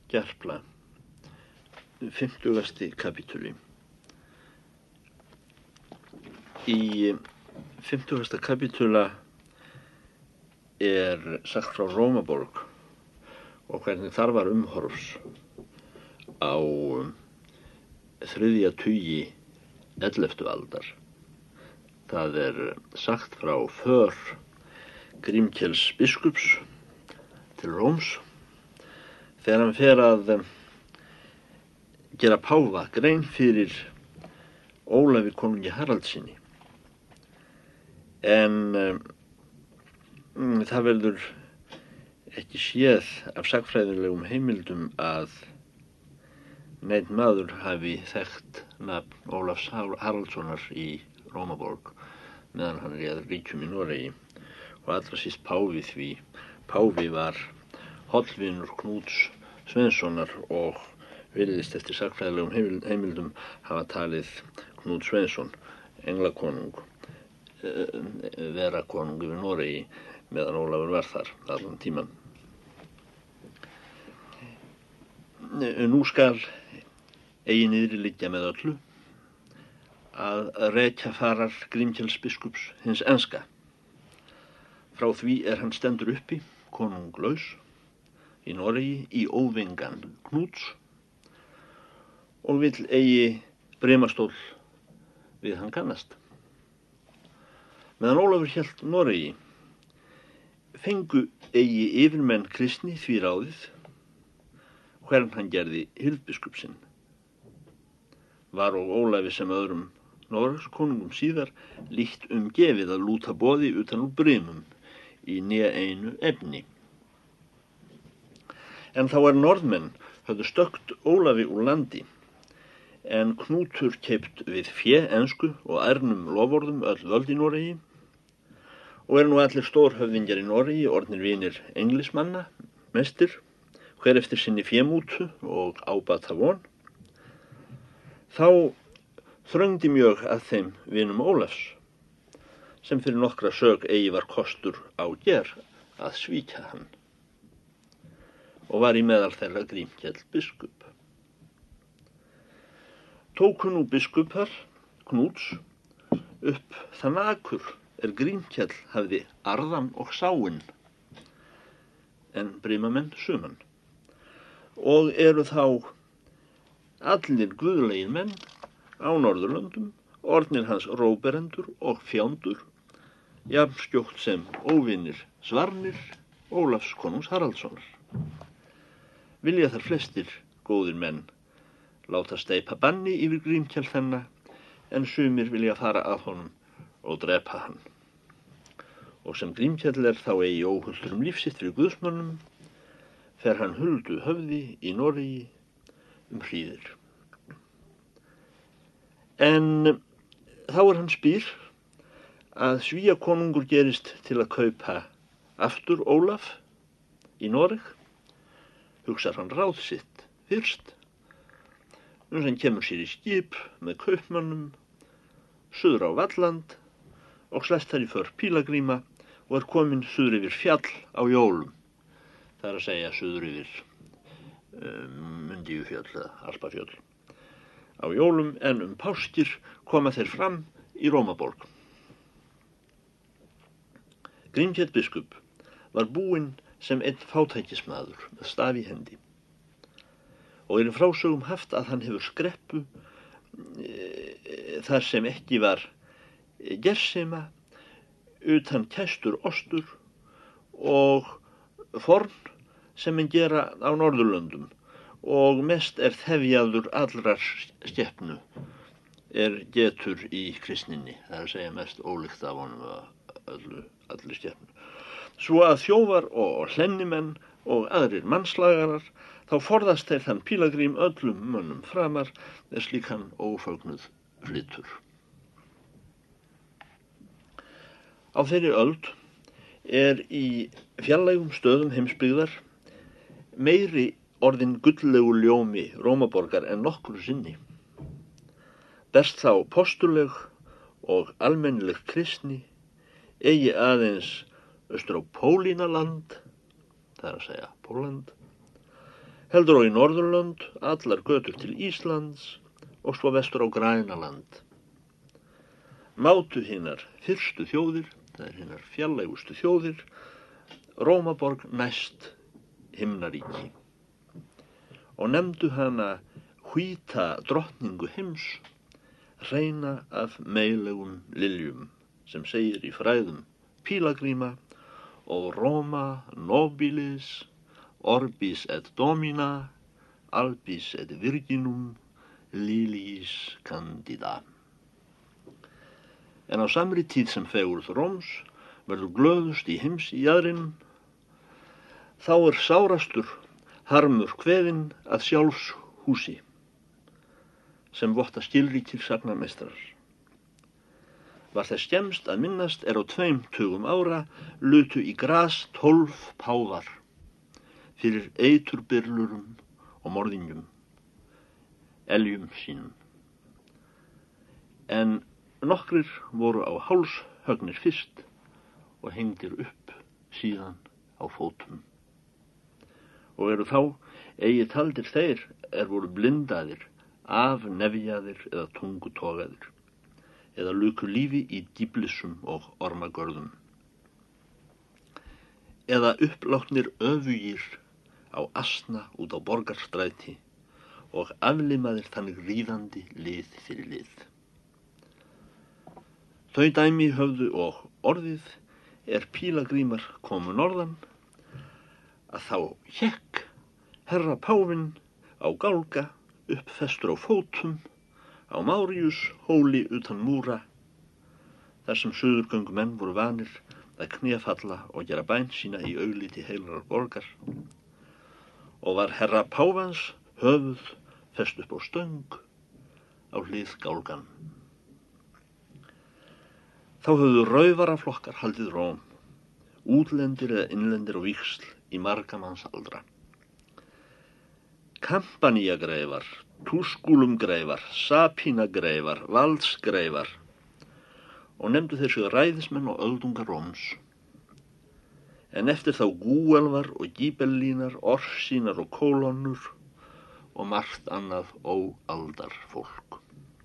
Gerpla, 50. kapítuli. Í 50. kapítula sagt frá Rómaborg og hvernig þar var umhorfs á þriðja tugi 11. aldar. Það sagt frá för Grímkels biskups til Róms þegar hann fer að gera páfa grein fyrir Ólafi konungi Haraldssyni. En það verður ekki séð af sagnfræðilegum heimildum að neinn maður hafi þekkt nafn Ólafs Haraldssonar í Rómaborg meðan hann réð ríkjum í Noregi, og allra síst páfi, því páfi var hollvinur Knúts Sveinssonar og virðist eftir sagnfræðilegum heimildum hafa talið Knút Sveinsson englakonung vera konung yfir Noregi meðan Ólafur var þar allan tíman. Nú skal eigi niðri liggja með öllu að rekja farar Grímkels biskups hins enska. Frá því hann stendur uppi, konunglaus, í Noregi í óvingan Knúts og vill eigi brimastól við hann kannast. Meðan Ólafur hélt Noregi fengu eigi yfirmenn kristni því ráðið hvern hann gerði hirðbiskup sinn. Var og Ólafi sem öðrum Noregskonungum síðar lítt gefið að lúta boði utan úr brimum í né einu efni. En þá norðmenn höfðu stökkt Ólafi úr landi, en Knútur keypt við fé ensku og ærnum loforðum öll völd í Noregi, og nú allir stórhöfðingjar í Noregi orðnir vinir englismanna, mestir, hver eftir sinni fémútu og ábata von. Þá þröngdi mjög að þeim vinum Ólafs, sem fyrir nokkra sök eigi var kostur á ger að svíkja hann, og var í meðal þeirra Grímkell biskup. Tóku nú biskupar Knúts upp þann akur Grímkell hafði arðan og sáinn, en brimamenn suman, og þá allir guðlegir menn á Norðurlöndum orðnir hans róberendur og fjándur, jafn skjótt sem óvinir Svarnir Ólafs konungs Haraldssonar. Vilja þar flestir góðir menn láta steypa banni yfir Grímkell þennan, en sumir vilja fara að honum og drepa hann. Og sem Grímkell þá eigi óhulltur lífsitt fyrir guðsmönnum, fer hann huldu höfði í Noregi hríðir. En þá hann spyr að Svíakonungur gerist til að kaupa aftur Ólaf í Noreg, hugsar hann ráð sitt fyrst, sem kemur sér í skip með kaupmönnum suður á Valland og slæst þar í för pílagríma og kominn suður yfir fjall á jólum, það að segja suður yfir Mundíufjöll eða Alpafjöll á jólum, en páskir koma þeir fram í Rómaborg. Grímkell biskup var búinn sem einn fátækismaður með staf í hendi, og í frásögum haft að hann hefur skreppu þar sem ekki var gersema, utan kæstur ostur og forn sem gera á Norðurlöndum, og mest þefjaður allrar skepnu getur í kristninni, það að segja mest ólíkt af honum allir skepnu. Svo að þjófar og hlennimenn og aðrir mannslagarar, þá forðast þeir þann pílagrím öllum mönnum framar slíkan ófögnuð flytur. Á þeirri öld í fjarlægum stöðum heimsbyggðar meiri orðin gullegu ljómi Rómaborgar en nokkru sinni. Berst þá postuleg og almennileg kristni eigi aðeins austur á Pólínaland, það að segja Pólland, heldur og í Norðurlönd, allar götur til Íslands og svo vestur á Grænaland. Mátu hinar fyrstu þjóðir, það er hinar fjarlægustu þjóðir, Rómaborg næst himnaríki og nefndu hana hvíta drottningu heims, hreina af meilegum liljum, sem segir í fræðum Pílagríma og Roma nobilis, orbis et domina, albis et virginum, liliis candida. En á samri tíð sem fegurð Róms verður glöðust í heims í jaðrinum, þá er sárastur harmur kveðinn að sjálfs húsi, sem votta skilríkir sagnameistarar. Var þess skemmst að minnast á 20 ára lutu í gras 12 páfar fyrir eiturbyrlurum og morðingjum, eljum sínum. En nokkrir voru á háls högnir fyrst og hengdir upp síðan á fótum. Og eru þá eigi taldir þeir voru blindaðir, afnefjaðir eða tungutogaðir, eða luku lífi í dýblissum og ormagörðum, eða uppláttnir öfugir á asna út á borgarstræti og aflimaðir þannig ríðandi lið fyrir lið. Þau dæmi höfðu og orðið Pílagrímar komu norðan, að þá hékk herra páfinn á gálga uppfestur á fótum á Máríus hóli utan múra, þar sem suðurgöngumenn voru vanir að knéfalla og gera bæn sína í augliti heilarar borgar, og var herra páfans höfuð fest upp á stöng á hlið gálgan. Þá höfðu raufaraflokkar haldið Róm, útlendir eða innlendir á víxl í margamanns aldra. Kampaníagreifar, Túskúlumgreifar, Sapínagreifar, Valdsgreifar og nefndu þeir sig ræðismenn og öldungar Róms. En eftir þá Gúelvar og Gíbellínar, Orsínar og Kólonur og margt annað óaldar fólk.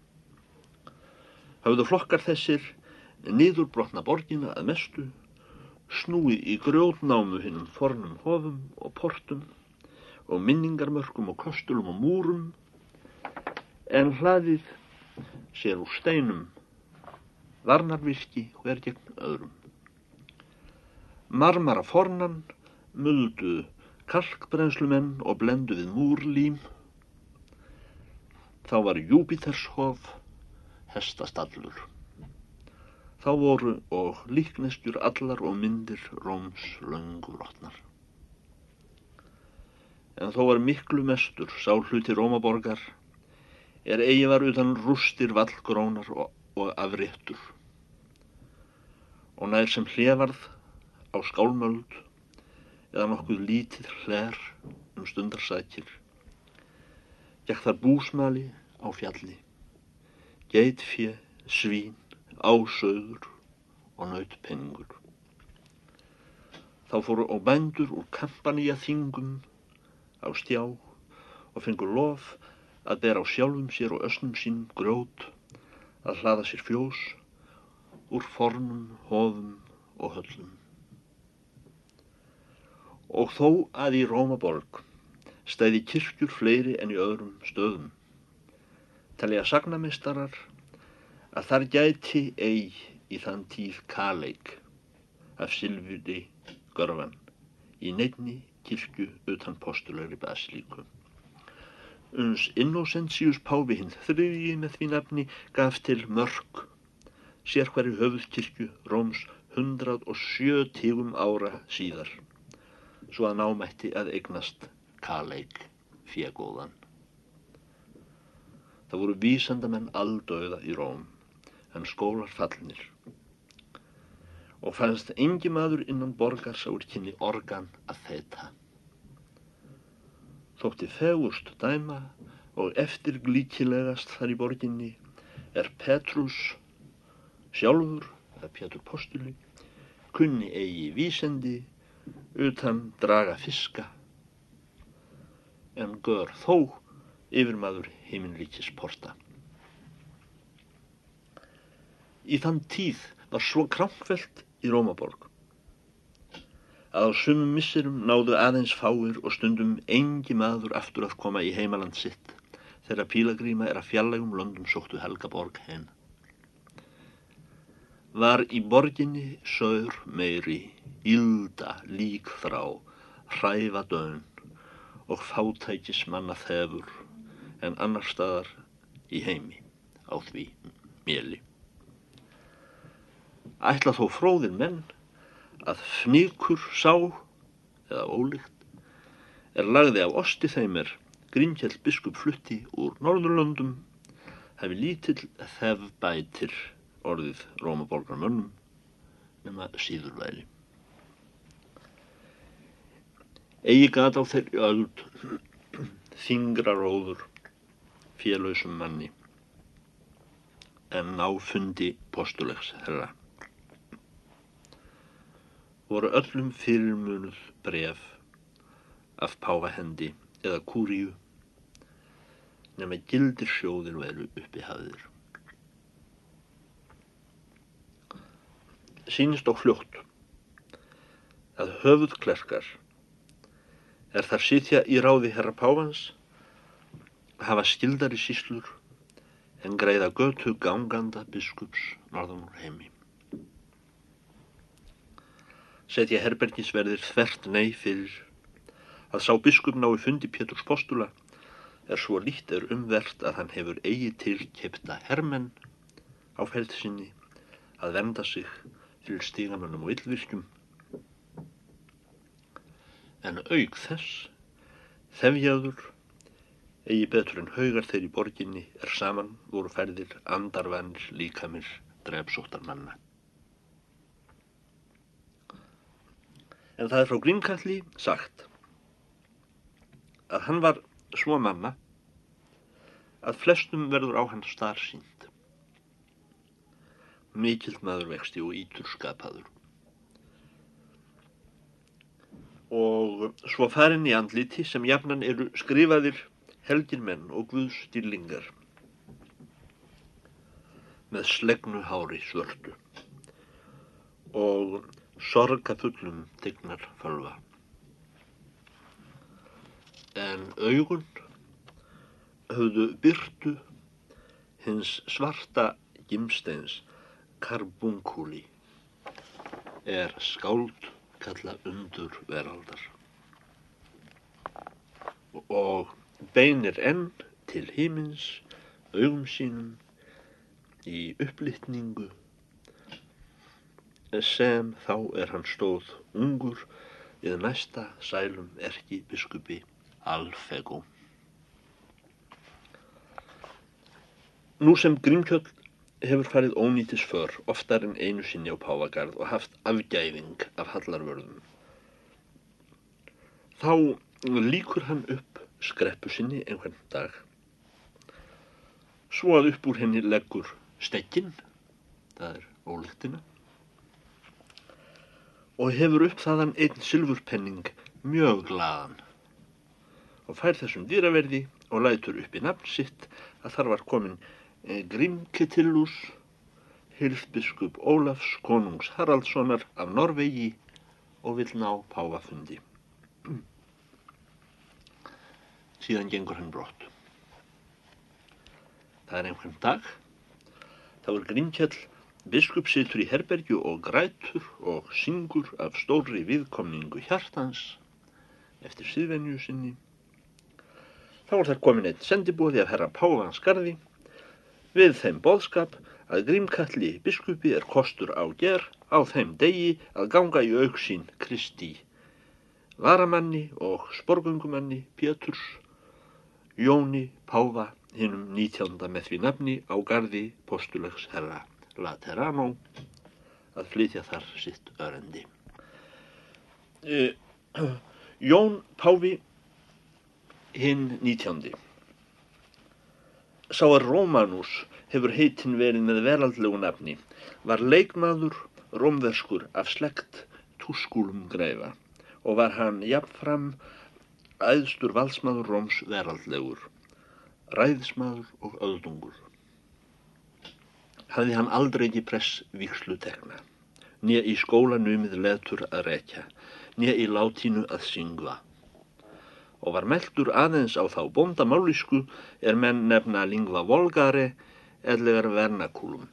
Höfðu flokkar þessir niðurbrotna borgina að mestu, snúið í grjótnámu hinum fornum hofum og portum og minningarmörkum og köstulum og múrum, en hlaðið sér úr steinum, varnarvirki hver gegn öðrum. Marmara fornan muldu kalkbrennslumenn og blendu við múrlím. Þá var Júpitershof hestastallur. Þá voru og líkneskjur allar og myndir Róms löngu brotnar. En þó var miklu mestur sá hluti Rómaborgar eigi var utan rústir vallgrónar og afréttur. Og nær sem hlévarð á skálmöld eða nokkuð lítið hler stundarsakir, gekk þar búsmali á fjalli, geitfé, svín, ásauður og nautpeningur. Þá fóru og bændur úr Kampaníaþingum á stjá og fengu lof að bera á sjálfum sér og ösnum sínum grjót, að hlaða sér fjós úr fornum hofum og höllum. Og þó að í Rómaborg stæði kirkjur fleiri en í öðrum stöðum, telja sagnameistarar að þar gæti í þann tíð kaleik af silfri görvan í neinni kirkju utan postulegri basilíku. Uns Innocentius páfi hinn þriðji með því nafni gaf til mörk sér hverju höfuðkirkju Róms 170 ára síðar, svo að námætti að eignast kaleik fégóðan. Það voru vísindamenn aldauða í Róm, en skólar fallnir, og fannst engi maður innan borgar sá kynni organ að þeta. Þótti fegurst dæma og eftirglíkilegast þar í borginni Petrus sjálfur, eða Pétur postuli, kunni eigi vísindi utan draga fiska, en gör þó yfirmaður himinríkis porta. Í þann tíð var svo krampvelt í Rómaborg að á sumum misserum náðu aðeins fáir og stundum engi maður aftur að koma í heimaland sitt þegar pílagríma að fjarlægum löndum sóttu helga borg heim. Var í borginni saur meiri, ylda líkþrá, hræfadön og fátækis manna þefur en annar staðar í heimi á því méli. Ætla þó fróðir menn að fnykur sá, eða ólíkt, lagði af osti þeim Grímkell biskup flutti úr Norðurlöndum, hafi lítill þefbætir orðið Rómaborgarmönnum nema síður væri. Eigi gat á þeirri öld þyngra róður félausum manni en ná fundi postulegs herra. Voru öllum fyrirmunuð bref af páfahendi eða kúríu nema gildir sjóðir væru uppi hafðir. Sýnist á fljótt að höfuðklerkar þar sitja í ráði herra páfans hafa skildari sýslur en greiða götu ganganda biskups norðan úr heimi. Setja herbergisverðir þvert nei fyrir að sá biskup nái fundi Péturs postula svo lítt umvert að hann hefur eigi til keypta hermenn á ferð sinni að vernda sig fyrir stigamönnum og illvirkjum. En auk þess þefjaður eigi betur en haugar þeir í borginni saman voru ferðir andarvanir líkamir drepsóttar manna. En það frá Grímkalli sagt að hann var svo manna að flestum verður á hann starsýnt. Mikill maður vexti og ítur skapaður. Og svo farin í andliti sem jafnan eru skrifaðir helgir menn og guðs dýrlingar með slegnu hári svörtu og sorgafullum tignar fölva. En augun höfðu birtu hins svarta gimsteins karbunkuli skáld kalla undur veraldar og beinir enn til himins augum sínum í upplitningu sem þá hann stóð ungur við næsta sælum erkibiskupi Alfego. Nú sem Grímkell hefur farið ónýtis för oftar en einu sinni á Páfagarð og haft afgæðing af hallarvörðum, þá líkur hann upp skreppu sinni einhvern dag, svo að upp úr henni leggur stegginn, það ólyktina, og hefur upp þaðan einn silfurpenning mjög glaðan og fær þessum dýraverði og lætur upp í nafn sitt að þar var komin Grímketillus, hirðbiskup Ólafs konungs Haraldssonar af Norvegi og vill ná páfafundi. Síðan gengur hann brott. Það einhvern dag, þá Grímkell biskup situr í herbergju og grætur og syngur af stórri viðkomningu hjartans eftir siðvenju sinni. Þá þar komin einn sendiboði af herra páfans garði við þeim boðskap að Grímkalli biskupi kostur á ger á þeim degi að ganga í augsýn Kristi, varamanni og sporgöngumanni Péturs, Jóni páfa hinum 19. með því nafni á garði postulegs herra Laterano að flytja þar sitt örendi. Jón páfi hinn 19. Sá Rómanus hefur heitin verið með veraldlegu nafni, var leikmaður rómverskur af slægt Tusculum greifa og var hann jafnfram æðstur valdsmaður Róms veraldlegur, ræðismaður og öldungur. Hafði hann aldrei ekki pressvígslu tekna, né í skólanumið letur að rekja, né í látínu að syngva. Og var meltur aðeins á þá bóndamálísku menn nefna lingva volgare ellegar vernaculum.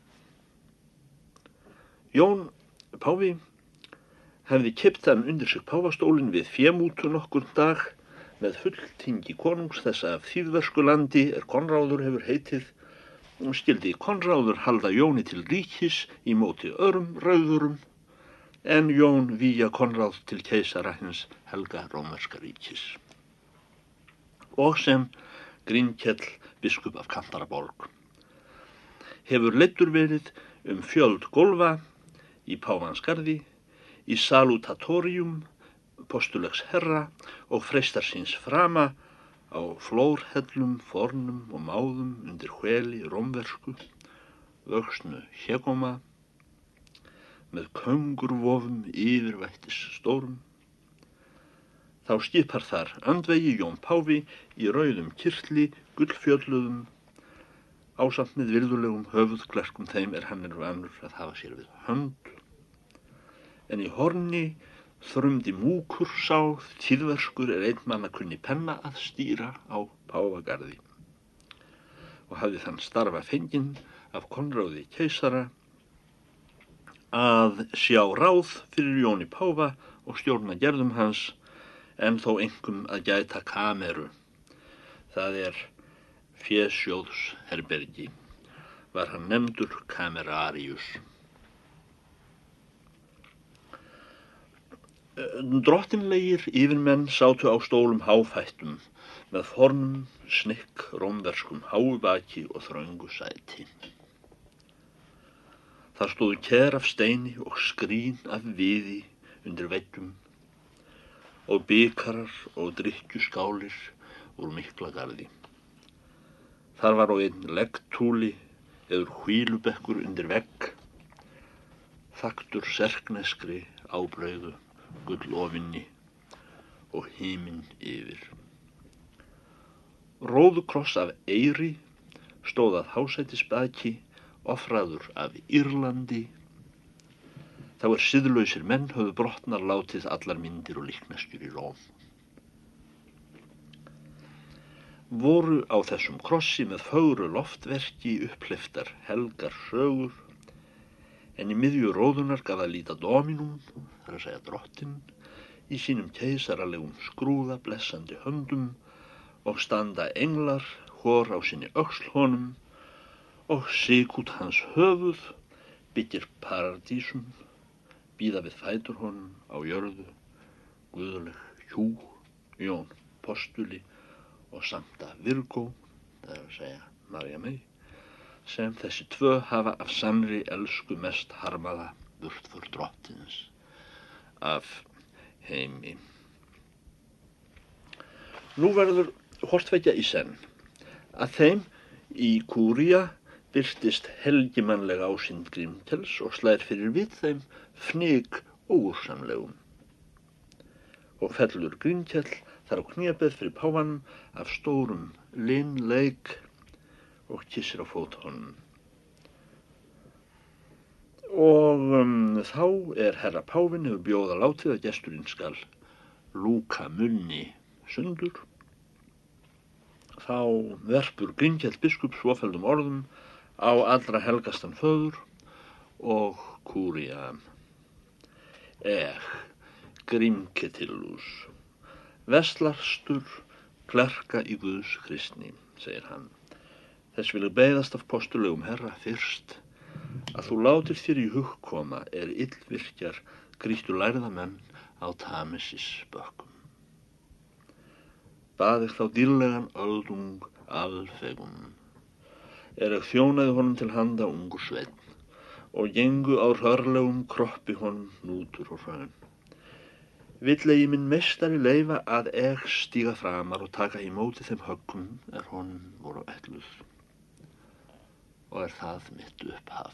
Jón páfi hefði keypt hann undir sig páfastólinn við fémútu nokkurn dag með fulltingi konungs þessa af þýðversku landi Konráður hefur heitið, og skildi Konráður halda Jóni til ríkis í móti öðrum rauðurum, en Jón víja Konráð til keisara hins helga rómverska ríkis. Og sem Grímkell biskup af Kantaraborg hefur leiddur verið fjöld gólfa í Páfansgarði, í salutatorium postulegs herra og freistar síns frama á flórhellum, fornum og máðum undir hveli rómversku, vöxnu hégóma, með köngurvofum yfirvættis stórum. Þá skipar þar öndvegi Jón páfi í rauðum kyrtli, gullfjölluðum, ásamt með virðulegum höfuðklerkum þeim hann vanur að hafa sér við hönd. En í horni þrumdi múkur sá, þýðverskur einn manna kunni penna að stýra á Páfagarði, og hafði þann starfa fenginn af Konráði keisara að sjá ráð fyrir Jóni páfa og stjórna gerðum hans, en þó einkum að gæta kameru, það fésjóðsherbergi, var hann nefndur kamerarius. Drottinlegir yfirmenn sátu á stólum háfættum með fornum, snykk, rómverskum háubaki og þröngu sæti. Það stóðu ker af steini og skrín af viði undir veggjum og bikarar og drykkjuskálir úr Miklagarði. Þar var á einn leggtúli eður hvílubekkur undir vegg, þaktur serkneskri ábrauðu, gullofinni og himinn yfir. Róðukross af eyri stóð að hásætisbaki, ofraður af Írlandi. Þá siðlausir menn höfðu brotnar látið allar myndir og líkneskjur í Róm. Voru á þessum krossi með fögru loftverki upphleyptar helgar sögur, en í miðju róðunar gaf að líta Dominum, þar að segja drottinn, í sínum keisaralegum skrúða blessandi höndum og standa englar hvor á sinni öxl honum og sigút hans höfuð byggir paradísum, bíða við fætur honum á jörðu, guðleg hjú, Jón postuli og Sankta Virgo, það að segja María mey, sem þessi tvö hafa af sannri elsku mest harmaða burt fyrir drottins af heimi. Nú verður hortveggja í senn að þeim í Kúría birtist helgimannlega ásýnd Grímkels og slær fyrir við þeim fnyk óúrsamlegum. Og fellur Grímkell þar á knébeð fyrir páfanum af stórum linleik og kissir á fót honum. Og þá herra páfinn hefur bjóða látið að gesturinn skal lúka munni sundur. Þá verpur Grímkell biskup svofelldum orðum á allra helgastan föður og Kúría. Grímketillus, vestlarstur klerka í Guðs kristni, segir hann. Þess vil ég beiðast af postulegum herra fyrst að þú látir þér í hug koma illvirkjar grýttu lærða menn á Tamesis bökkum. Bað ég þá dýrlegan öldung alfegum, ég þjónaði honum til handa ungur sveinn og gengu á hrörlegum kroppi honum nútur og hrön. Vill eigi minn meistari leyfa að stíga framar og taka í móti þeim höggum honum voru ætluð. Og það mitt upphaf.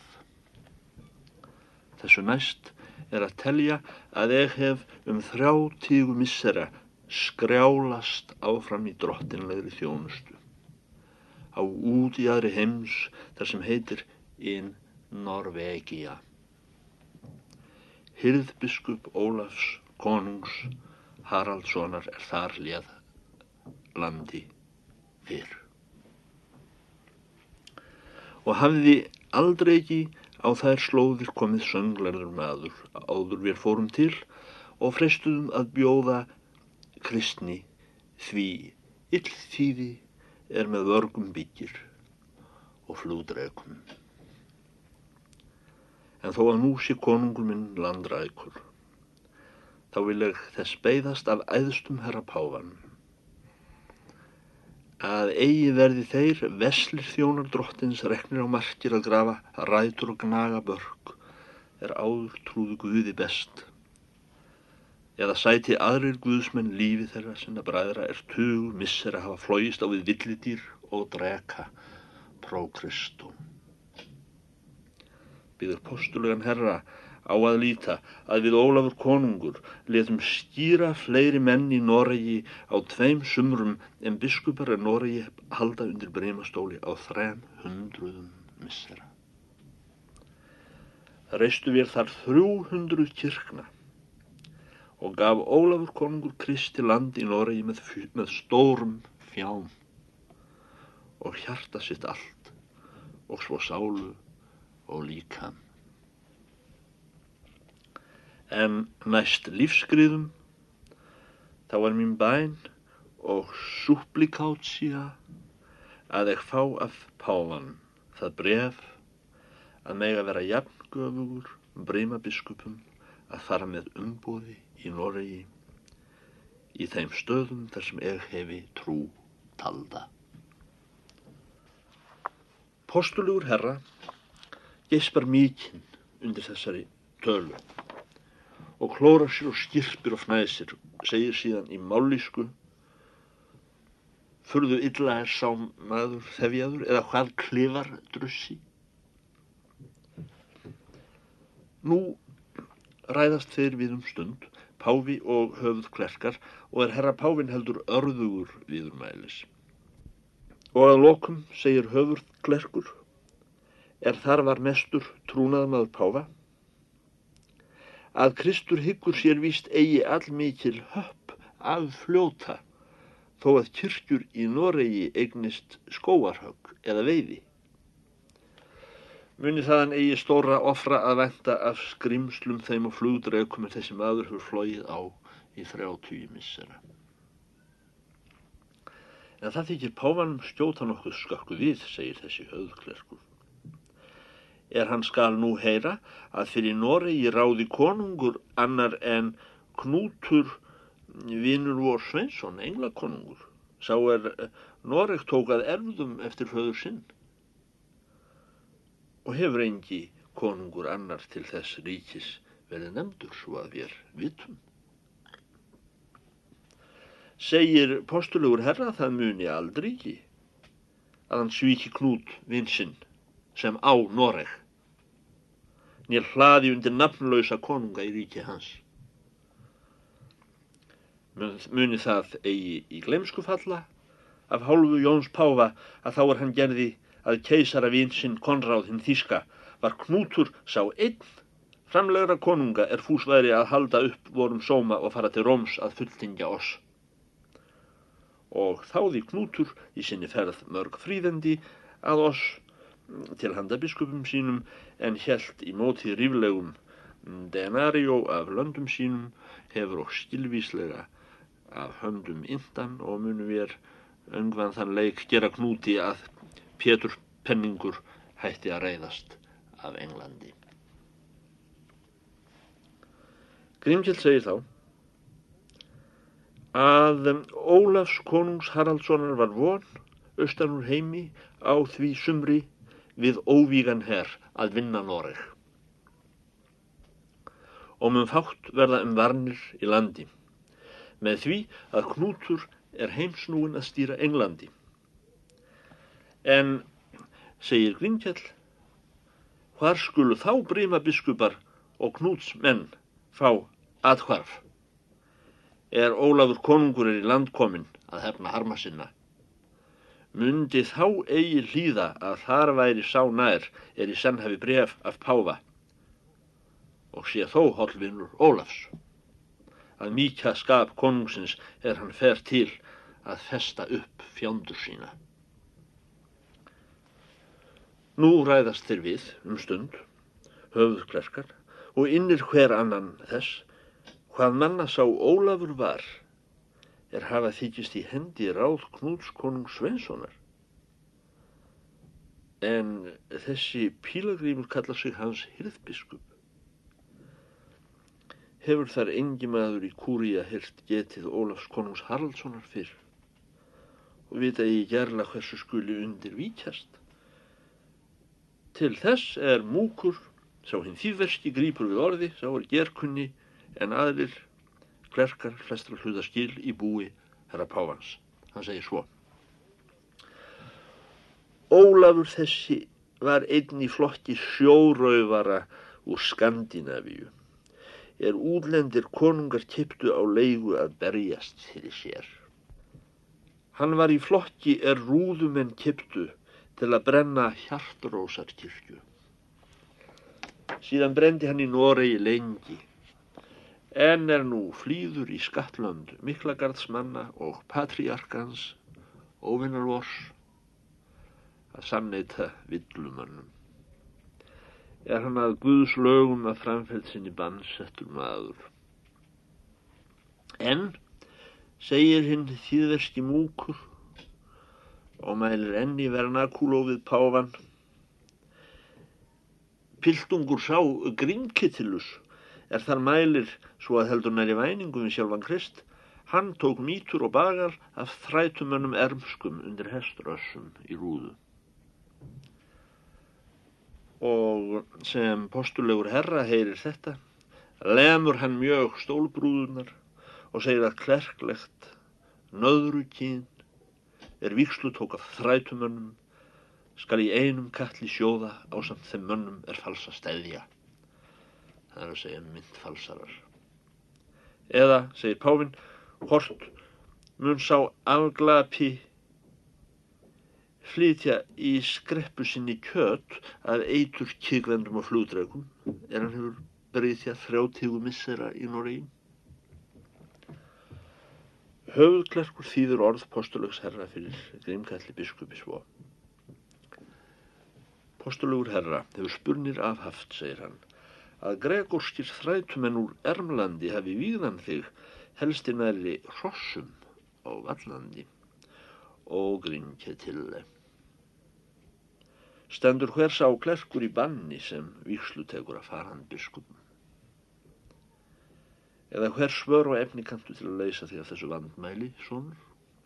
Þessu næst að telja að ég hef 30 missera skrjálast áfram í drottinlegri þjónustu á útjaðri heims þar sem heitir in Norvegia. Hirðbiskup Ólafs konungs Haraldssonar þar léð landi fyrr. Og hafði aldrei ekki á þær slóðir komið sönglærður maður áður við fórum til og freistuðum að bjóða kristni því illþýði með vörgum byggir og flugdrekum. En þó að nú sé konungur minn landrækur, þá vil ég þess beiðast af æðstum herra páfanum að eigi verði þeir veslir þjónar drottins reknir á markir að grafa rætur og gnaga börk áður trúðu Guði best, eða sæti aðrir guðsmenn lífi þeirra sinna bræðra tugur missera hafa flogist á við villidýr og dreka pró Kristó. Býður postulegan herra á að líta að við Ólafur konungur létum skýra fleiri menn í Noregi á 2 sumrum en biskupar Noregi halda undir breimastóli á 300 missera. Reistu við þar 300 kirkna og gaf Ólafur konungur Kristi land í Noregi með stórum fjám og hjarta sitt allt og svo sálu og líkam. En næst lífsskriðum þá mín bæn og súpplikátsía að ég fá af páfanum það bref að mega vera jafngöfugur breimabiskupum að fara með umboði í Noregi í þeim stöðum þar sem ég hefi trú talda. Postulegur herra geispar mikinn undir þessari tölu og klórar sér og skyrpir og fnæsir, segir síðan í mállýsku: furðu illa sá maður þefjaður eða hvað klifar drussi. Nú ræðast þeir við stund, páfi og höfuðklerkar, og herra páfinn heldur örðugur viðurmælis. Og að lokum segir höfuðklerkur, þar var mestur trúnaðarmaður páfa, að Kristur hyggur sér víst eigi allmikil höpp af fljóta, þó að kirkjur í Noregi eignist skógarhögg eða veiði. Muni þaðan eigi stóra ofra að vænta af skrimslum þeim og flugdrekum þessi maður hefur flogið á í 30 missera. En það þykir páfanum skjóta nokkuð skakku við, segir þessi höfuðklerkur. Hann skal nú heyra að fyrir Noregi ráði konungur annar en Knútur vinur vor Sveinsson, englakonungur. Sá Noreg tók að erfðum eftir föður sinn. Og hefur engi konungur annar til þess ríkis verið nefndur svo að við vitum. Segir postulegur herra það muni aldrei ekki að hann svíki Knút vin sinn sem á Noreg, nér hlaði undir nafnlausa konunga í ríki hans. Muni það eigi í gleymsku falla af hálfu Jóns páfa að þá hann gerði að keisara vin sinn Konráð hinn þýska var Knútur sá einn framlegra konunga fús væri að halda upp vorum sóma og fara til Róms að fulltingja oss. Og þáði Knútur í sinni ferð mörg fríðindi að oss til handa biskupum sínum en hélt í móti ríflegum denaríó af löndum sínum hefur og skilvíslega af höndum indan og munu við öngvan þann leik gera Knúti að Pétur penningur hætti að reiðast af Englandi. Grímkell segir þá að Ólafs konungs Haraldssonar var von austan úr heimi á því sumri við óvígan her að vinna Noreg. Og mun fátt verða varnir í landi, með því að Knútur heimsnúinn að stýra Englandi. En, segir Grímkell, hvar skulu þá brímabiskupar og Knúts menn fá athvarf, Ólafur konungur í land kominn að hefna harma sinna. Mundi þá eigi hlýða að þar væri sá nær í senn hafi bréf af páfa og sé þó hollvinur Ólafs, að mýkja skap konungsins hann fer til að festa upp fjándur sína. Nú ræðast þeir við stund, höfuðklerkar, og innir hver annan þess, hvað manna sá Ólafur var, hafa þykist í hendi ráð Knúts konungs Sveinssonar. En þessi pílagrímur kallar sig hans hirðbiskup. Hefur þar engi maður í Kúría heyrt getið Ólafs konungs Haraldssonar fyrr, og vita ég gerla hversu skuli undir víkjast. Til þess Múkur, sá hinn þýðverski grípur við orði, sá gerkunni, en aðrir klerkar flestra hluta skil í búi herra páfans. Hann segir svo: Ólafur þessi var einn í flokki sjóraufara úr Skandinavíu, útlendir konungar keyptu á leigu að berjast fyrir sér. Hann var í flokki rúðumenn keyptu til að brenna Hjartarósarkirkju. Síðan brendi hann í Noregi lengi, en nú flýður í skattlönd Miklagarðsmanna og patriarkans, óvinnar vors, að samneita villumönnum. Hann að Guðs lögum að framfeld sinni bannsettur maður. En, segir hinn þýðverski Múkur, og mælir enn í Vernakúló við páfan, piltungur sá Grímkittilus, þar mælir svo að heldur nær í væningu við sjálfan Krist, hann tók mýtur og bagal af þrætumönnum ermskum undir heströssum í Rúðu. Og sem postulegur herra heyrir þetta, lemur hann mjög stólbrúðurnar og segir að klerklegt nöðrukyn vígslu tók af þrætumönnum skal í einum katli sjóða ásamt þeim mönnum falsa steðja. Það að segja myntfalsarar. Eða, segir páfinn, hvort mun sá afglapi flytja í skreppu sinni kjöt af eitur kykvendum og flugdregum, hann hefur bryðjað 30 missera í Noregi. Höfuðklerkur þýður orð postulegs herra fyrir Grímkalli biskupi svo: Postulegur herra hefur spurnir afhaft, segir hann, að gregorskir þrætumenn úr Ermlandi hafi vígðan þig helsti nærri hrossum á Vallandi og Grímketille. Stendur hver sá klerkur í banni sem vígslu tekur að farand biskupum? Eða hver svör og efni kanntu til að leysa því af þessu vandmæli, sonur?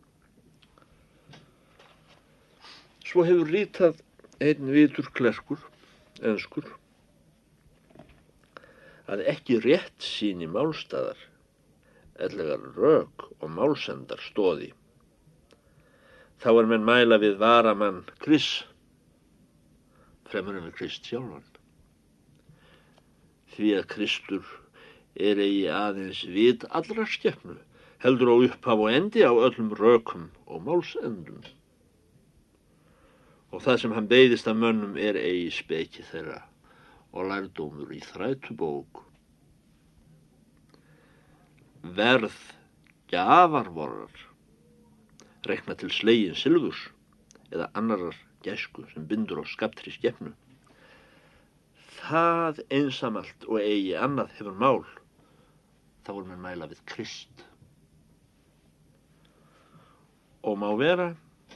Svo hefur ritað einn vitur klerkur, enskur, að ekki rétt síni málstaðar, ellegar rök og málsendar stóði. Þá menn mæla við varamann Kriss, fremur en við Krist sjálfan. Því að Kristur eigi aðeins vit allra skepnu, heldur á upphaf og endi á öllum rökum og málsendum. Og það sem hann beiðist af mönnum eigi speki þeirra og lærdómur í þrætubók. Verð gjafarvorar reikna til slegin silfurs eða annarar gæsku sem bindur á skaptri skepnu. Það einsamalt og eigi annað hefur mál, þá menn mæla við Krist. Og má vera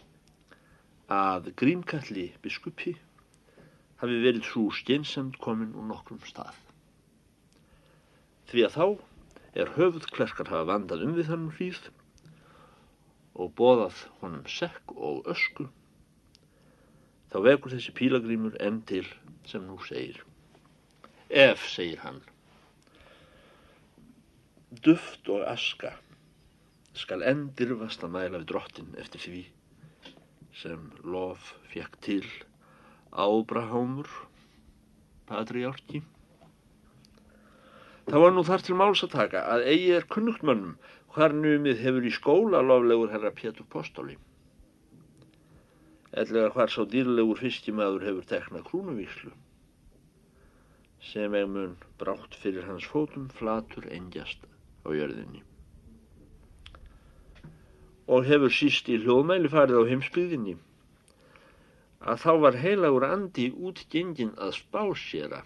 að Grímkalli biskupi hafi verið sú skynsemd komin úr nokkrum stað. Því að þá höfuðklerkar hafa vandað við þann hríð og boðað honum sekk og ösku, þá vekur þessi pílagrímur enn til sem nú segir. Ef, segir hann, duft og aska skal enn dirfast að mæla við drottin eftir því sem lof fékk til Ábrahámur, patriarki. Það var nú þar til máls að taka að eigi kunnugt mönnum hvar numið hefur í skóla loflegur herra Pétur Postuli, ellegar hvar sá dýrlegur fiskimaður hefur tekna krúnuvígslu, sem mun brátt fyrir hans fótum flatur engjast á jörðinni. Og hefur síst í hljóðmæli farið á heimsbyggðinni, að þá var heilagur andi útgenginn að spáséra,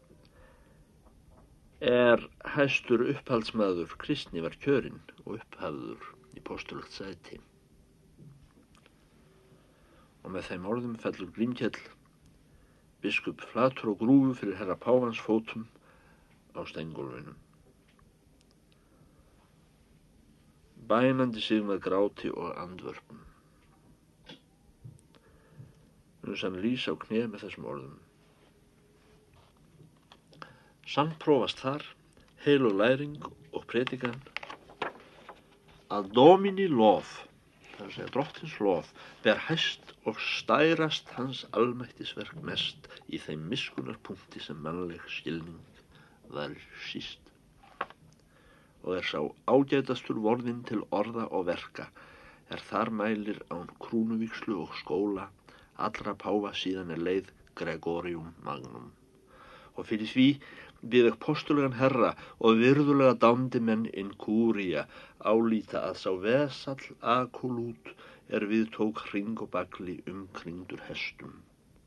hæstur upphaldsmaður kristni var kjörinn og upphafður í postulagt sæti. Og með þeim orðum fellur Grímkell, biskup flatur og grúfu fyrir herra páfans fótum á steingólfinu. Bænandi sig með gráti og andvörpum. Hann rís á kné með þessum orðum. Sannprófast þar, heilug læring og predikan, að Domini lof, það er að segja drottins lof, ber hæst og stærast hans almættisverk mest í þeim miskunarpunkti sem mannleg skilning var síst. Og sá ágætastur vorðinn til orða og verka, þar mælir án krúnuvígslu og skóla, allra páfa síðan leið Gregorium Magnum. Og fyrir því við postulegan herra og virðulega dándi menn inkúría álíta að sá vesall akolút við tók hring og bagli umkringdur hestum.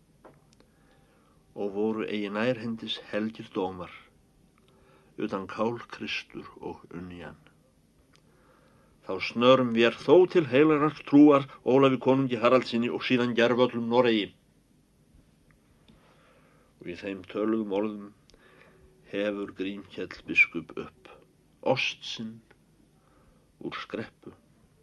Og voru eigi nærhendis helgir dómar, utan kál Kristur og unjan. Þá snörum vér þó til heilarar trúar Ólafi konungi Haraldsinni og síðan gervöllum Noregi. Og í þeim töluðum orðum hefur Grímkell biskup upp ost sinn úr skreppu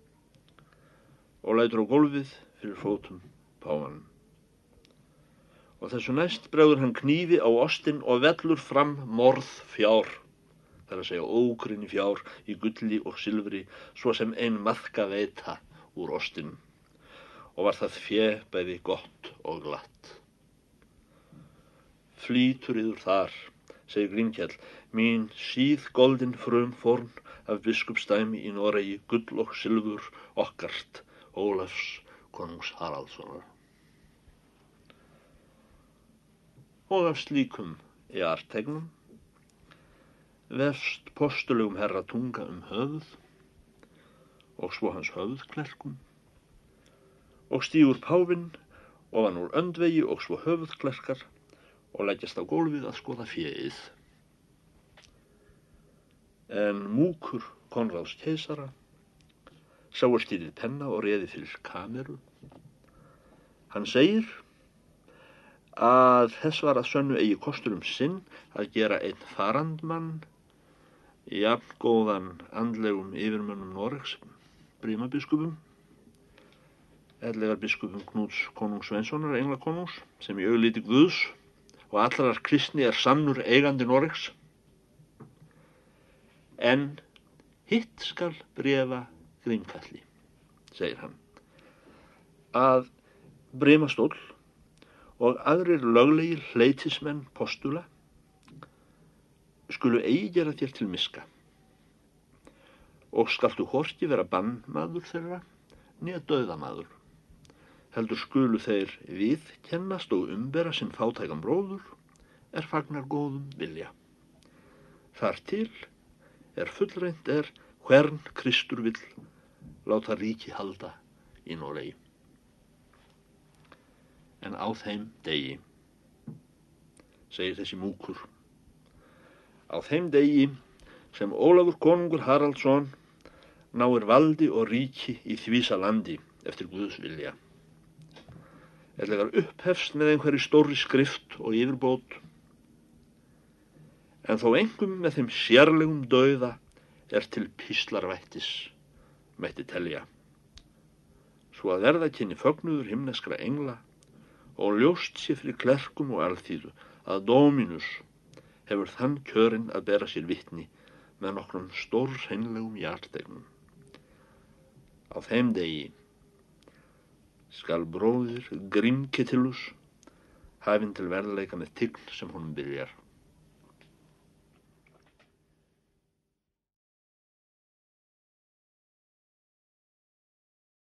og lætur á gólfið fyrir fótum páfanum. Og þessu næst bregður hann knífi á ostinn og vellur fram morð fjár, það er að segja ógrynni fjár í gulli og silfri, svo sem ein maðka veita úr ostinum, og var það fé bæði gott og glatt. Flýtur yður þar, segir Grímkell, mín síð goldin frumforn af biskupsdæmi í Noregi, gull og silfur okkart Ólafs konungs Haraldssonar. Og af slíkum artegnum vefst postulegum herra tunga höfuð og svo hans höfuðklerkum og stígur páfinn ofan úr öndvegi og svo höfuðklerkar og leggjast á gólfið að skoða féið. En múkur Konráðs keisara sá stýrið penna og réði fyrir kameru. Hann segir að þess var að sönnu eigi kostur sinn að gera einn farandmann, jafngóðan andlegum yfirmönnum Noregs, Brímabiskupum, ellegar biskupum Knúts konungs Sveinssonar, englakonungs, sem í augliti Guðs og allarar kristni sannur eigandi Noregs. En hitt skal bréfa Grímkalli, segir hann, að Brímastóll og aðrir löglegir hleytismenn postula skulu eigi gera þér til miska og skaltu hvorki vera bannmaður þeirra né dauðamaður, heldur skulu þeir viðkennast og umbera sinn fátækan bróður fagnar góðum vilja. Þar til fullreynt hvern Kristur vill láta ríki halda í Noregi. En á þeim degi, segir þessi múkur, á þeim degi sem Ólafur konungur Haraldsson náir valdi og ríki í þvísa landi eftir Guðs vilja, ellegar upphefst með einhverri stórri skrift og yfirbót, en þó engum með þeim sérlegum dauða til píslarvættis mætti telja, svo að verða kynni fögnuður himneskra engla og ljóst sé fyrir klerkum og alþýðu að Dominus hefur þann kjörinn að bera sér vitni með nokkrum stórhreinlegum jartegnum. Á þeim degi skal bróðir Grímketillus hafinn til verðleika með tign sem honum byrjar.